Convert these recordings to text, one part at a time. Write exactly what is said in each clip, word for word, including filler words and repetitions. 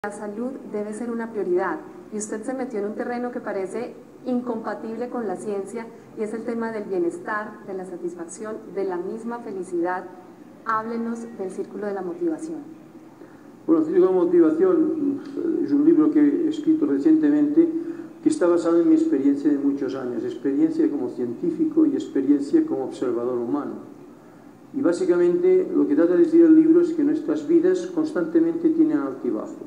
La salud debe ser una prioridad y usted se metió en un terreno que parece incompatible con la ciencia y es el tema del bienestar, de la satisfacción, de la misma felicidad. Háblenos del Círculo de la Motivación. Bueno, el Círculo de la Motivación es un libro que he escrito recientemente que está basado en mi experiencia de muchos años, experiencia como científico y experiencia como observador humano. Y básicamente lo que trata de decir el libro es que nuestras vidas constantemente tienen altibajos.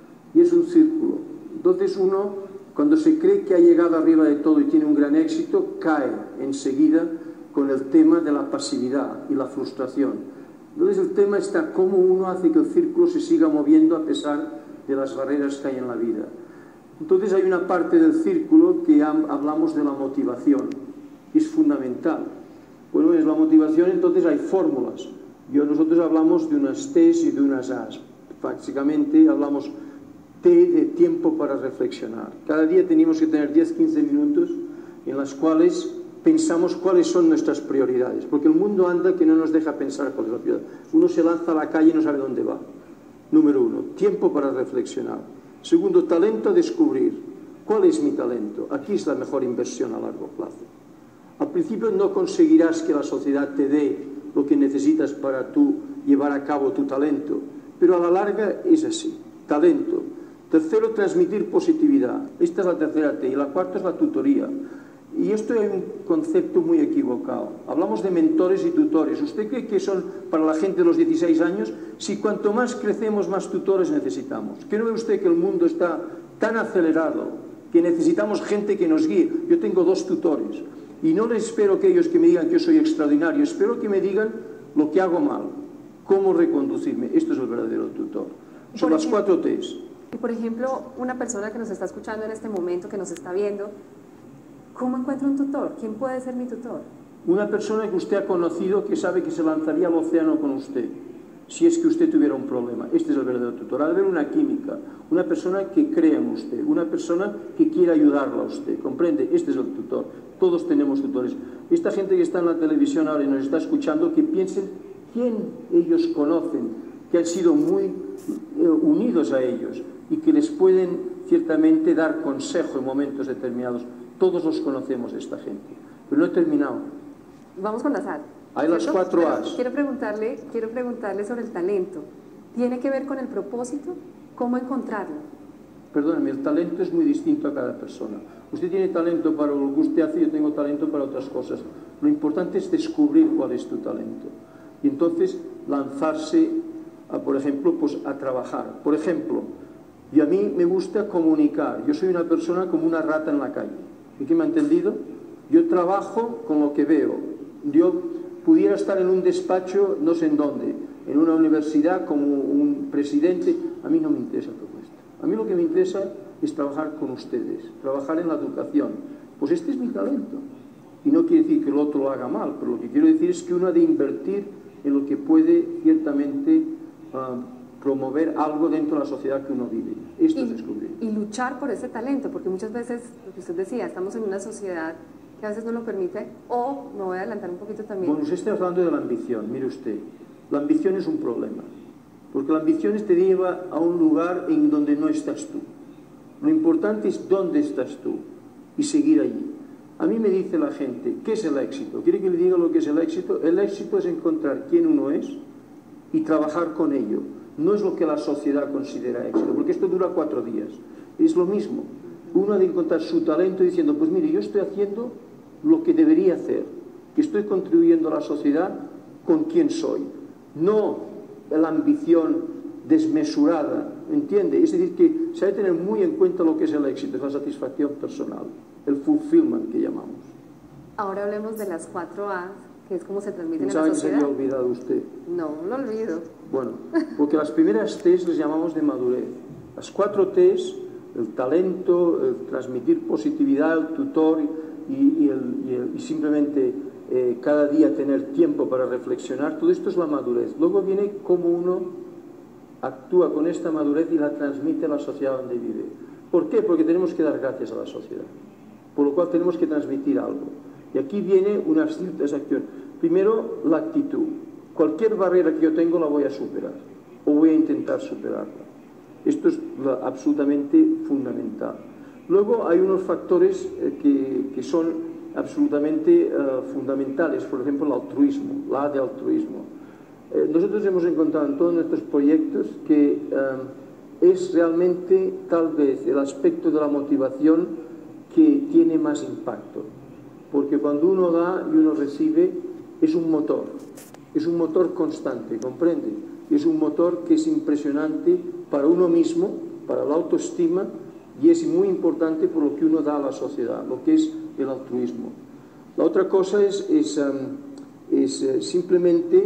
Y es un círculo. Entonces uno, cuando se cree que ha llegado arriba de todo y tiene un gran éxito, cae enseguida con el tema de la pasividad y la frustración. Entonces el tema está cómo uno hace que el círculo se siga moviendo a pesar de las barreras que hay en la vida. Entonces hay una parte del círculo que hablamos de la motivación, que es fundamental. Bueno, es la motivación, entonces hay fórmulas. Yo, nosotros hablamos de unas T's y de unas A's. Básicamente hablamos T de tiempo para reflexionar. Cada día tenemos que tener diez a quince minutos en las cuales pensamos cuáles son nuestras prioridades, porque el mundo anda que no nos deja pensar cuál es la prioridad. Uno se lanza a la calle y no sabe dónde va. Número uno, tiempo para reflexionar. Segundo, talento a descubrir. ¿Cuál es mi talento? Aquí es la mejor inversión a largo plazo. Al principio no conseguirás que la sociedad te dé lo que necesitas para tú llevar a cabo tu talento, pero a la larga es así. Talento. Tercero, transmitir positividad. Esta es la tercera T. Y la cuarta es la tutoría. Y esto es un concepto muy equivocado. Hablamos de mentores y tutores. ¿Usted cree que son para la gente de los dieciséis años? Si cuanto más crecemos, más tutores necesitamos. ¿Qué no ve usted que el mundo está tan acelerado que necesitamos gente que nos guíe? Yo tengo dos tutores. Y no les espero que ellos que me digan que yo soy extraordinario. Espero que me digan lo que hago mal. Cómo reconducirme. Esto es el verdadero tutor. Son las cuatro T's. Y por ejemplo, una persona que nos está escuchando en este momento, que nos está viendo, ¿cómo encuentro un tutor? ¿Quién puede ser mi tutor? Una persona que usted ha conocido que sabe que se lanzaría al océano con usted, si es que usted tuviera un problema. Este es el verdadero tutor. Ha de haber una química, una persona que crea en usted, una persona que quiera ayudarla a usted. ¿Comprende? Este es el tutor. Todos tenemos tutores. Esta gente que está en la televisión ahora y nos está escuchando, que piensen quién ellos conocen, que han sido muy eh, unidos a ellos y que les pueden ciertamente dar consejo en momentos determinados. Todos los conocemos, esta gente. Pero no he terminado. Vamos con las A. Hay las cuatro A's. Quiero preguntarle, quiero preguntarle sobre el talento. ¿Tiene que ver con el propósito? ¿Cómo encontrarlo? Perdóneme, el talento es muy distinto a cada persona. Usted tiene talento para lo que usted hace, yo tengo talento para otras cosas. Lo importante es descubrir cuál es tu talento. Y entonces lanzarse, a, por ejemplo, pues, a trabajar. Por ejemplo, y a mí me gusta comunicar. Yo soy una persona como una rata en la calle. ¿Y qué me ha entendido? Yo trabajo con lo que veo. Yo pudiera estar en un despacho, no sé en dónde, en una universidad como un presidente. A mí no me interesa todo esto. A mí lo que me interesa es trabajar con ustedes, trabajar en la educación. Pues este es mi talento. Y no quiere decir que el otro lo haga mal, pero lo que quiero decir es que uno ha de invertir en lo que puede ciertamente uh, promover algo dentro de la sociedad que uno vive. Esto y, es descubrir. Y luchar por ese talento, porque muchas veces, lo que usted decía, estamos en una sociedad que a veces no lo permite, o me voy a adelantar un poquito también. Bueno, usted está hablando de la ambición, mire usted, la ambición es un problema, porque la ambición te lleva a un lugar en donde no estás tú. Lo importante es dónde estás tú y seguir allí. A mí me dice la gente, ¿qué es el éxito? ¿Quiere que le diga lo que es el éxito? El éxito es encontrar quién uno es y trabajar con ello. No es lo que la sociedad considera éxito, porque esto dura cuatro días. Es lo mismo. Uno ha de encontrar su talento diciendo, pues mire, yo estoy haciendo lo que debería hacer, que estoy contribuyendo a la sociedad con quien soy. No la ambición desmesurada, ¿entiende? Es decir, que se ha de tener muy en cuenta lo que es el éxito, es la satisfacción personal, el fulfillment que llamamos. Ahora hablemos de las cuatro A's, que es como se transmiten en la ¿Sabe sociedad? que se había olvidado usted? No, lo olvido. Bueno, porque las primeras T's les llamamos de madurez. Las cuatro T's, el talento, el transmitir positividad, el tutor y, y, el, y, el, y simplemente eh, cada día tener tiempo para reflexionar, todo esto es la madurez. Luego viene cómo uno actúa con esta madurez y la transmite a la sociedad donde vive. ¿Por qué? Porque tenemos que dar gracias a la sociedad, por lo cual tenemos que transmitir algo. Y aquí viene unas ciertas acciones. Primero, la actitud. Cualquier barrera que yo tengo la voy a superar, o voy a intentar superarla. Esto es lo absolutamente fundamental. Luego hay unos factores eh, que, que son absolutamente eh, fundamentales, por ejemplo el altruismo, la de altruismo. Eh, nosotros hemos encontrado en todos nuestros proyectos que eh, es realmente tal vez el aspecto de la motivación que tiene más impacto, porque cuando uno da y uno recibe es un motor, es un motor constante, ¿comprende? Es un motor que es impresionante para uno mismo, para la autoestima, y es muy importante por lo que uno da a la sociedad, lo que es el altruismo. La otra cosa es, es, um, es uh, simplemente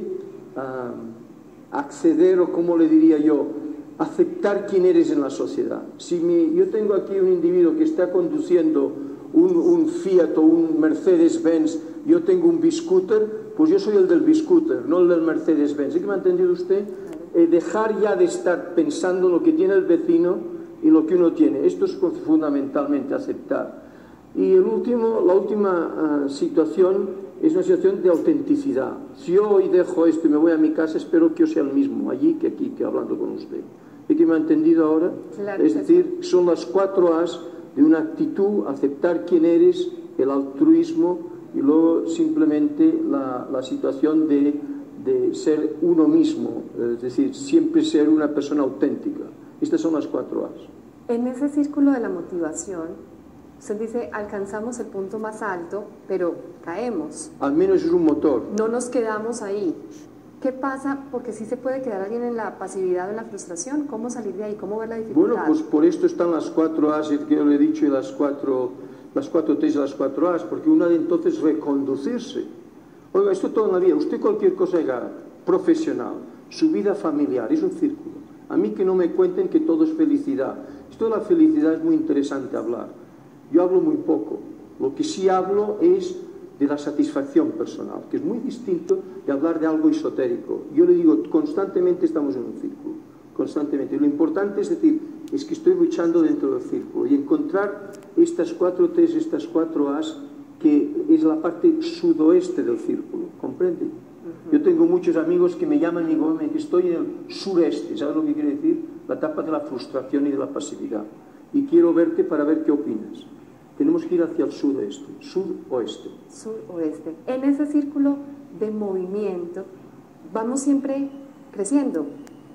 um, acceder, o como le diría yo, aceptar quién eres en la sociedad. Si mi, yo tengo aquí un individuo que está conduciendo un, un Fiat o un Mercedes-Benz, yo tengo un B-Scooter, pues yo soy el del B-Scooter, no el del Mercedes-Benz. ¿Sí que me ha entendido usted? Eh, dejar ya de estar pensando lo que tiene el vecino y lo que uno tiene. Esto es fundamentalmente aceptar. Y el último, la última uh, situación es una situación de autenticidad. Si yo hoy dejo esto y me voy a mi casa, espero que yo sea el mismo allí que aquí, que hablando con usted. ¿Es que me ha entendido ahora? Claro, es decir, son las cuatro A's de una actitud, aceptar quién eres, el altruismo y luego simplemente la, la situación de, de ser uno mismo, es decir, siempre ser una persona auténtica. Estas son las cuatro A's. En ese círculo de la motivación, usted dice, alcanzamos el punto más alto, pero caemos. Al menos es un motor. No nos quedamos ahí. ¿Qué pasa? Porque sí se puede quedar alguien en la pasividad o en la frustración. ¿Cómo salir de ahí? ¿Cómo ver la dificultad? Bueno, pues por esto están las cuatro A's que yo le he dicho y las cuatro, las cuatro T's y las cuatro A's, porque una de entonces reconducirse. Oiga, esto toda la vida, usted cualquier cosa haga, profesional, su vida familiar, es un círculo. A mí que no me cuenten que todo es felicidad. Esto de la felicidad es muy interesante hablar. Yo hablo muy poco. Lo que sí hablo es de la satisfacción personal, que es muy distinto de hablar de algo esotérico. Yo le digo, constantemente estamos en un círculo, constantemente. Lo importante es decir, es que estoy luchando dentro del círculo y encontrar estas cuatro T's, estas cuatro A's, que es la parte sudoeste del círculo, ¿comprende? Uh-huh. Yo tengo muchos amigos que me llaman y digo que estoy en el sureste, ¿sabes lo que quiere decir? La etapa de la frustración y de la pasividad. Y quiero verte para ver qué opinas. Tenemos que ir hacia el sudoeste, suroeste. Suroeste. En ese círculo de movimiento vamos siempre creciendo.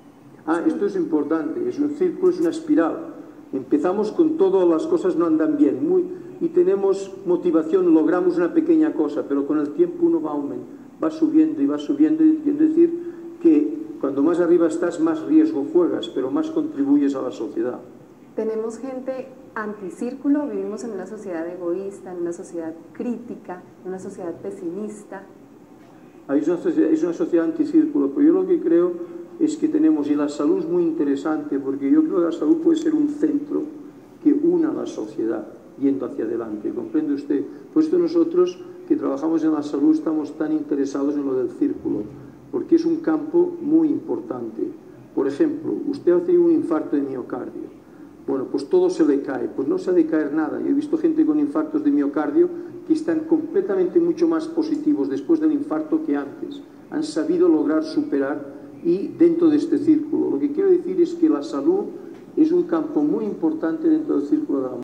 Ah, esto es importante, es un círculo, es una espiral. Empezamos con todas las cosas no andan bien muy, y tenemos motivación, logramos una pequeña cosa, pero con el tiempo uno va, va subiendo y va subiendo, y es decir que cuando más arriba estás, más riesgo juegas, pero más contribuyes a la sociedad. Tenemos gente anticírculo, vivimos en una sociedad egoísta, en una sociedad crítica, en una sociedad pesimista. Es una sociedad, es una sociedad anticírculo, pero yo lo que creo es que tenemos, y la salud es muy interesante, porque yo creo que la salud puede ser un centro que una a la sociedad, yendo hacia adelante, ¿comprende usted? Por esto nosotros, que trabajamos en la salud, estamos tan interesados en lo del círculo, porque es un campo muy importante. Por ejemplo, usted ha tenido un infarto de miocardio. Bueno, pues todo se le cae, pues no se ha de caer nada. Yo he visto gente con infartos de miocardio que están completamente mucho más positivos después del infarto que antes. Han sabido lograr superar y dentro de este círculo. Lo que quiero decir es que la salud es un campo muy importante dentro del círculo de la